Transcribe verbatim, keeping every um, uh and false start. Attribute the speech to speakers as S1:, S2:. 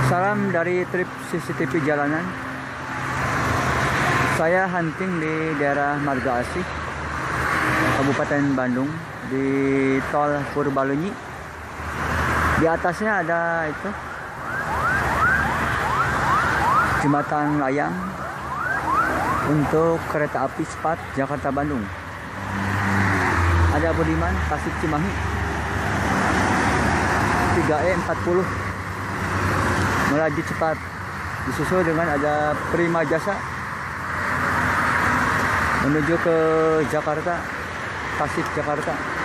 S1: Salam dari trip C C T V jalanan. Saya hunting di daerah Marga Asih, Kabupaten Bandung, di tol Purbalunyi. Di atasnya ada itu jembatan layang untuk kereta api cepat Jakarta Bandung. Ada Budiman Tasik Cimahi tiga E empat puluh melaju cepat, disusul dengan ada Prima Jasa menuju ke Jakarta, Tasik Jakarta.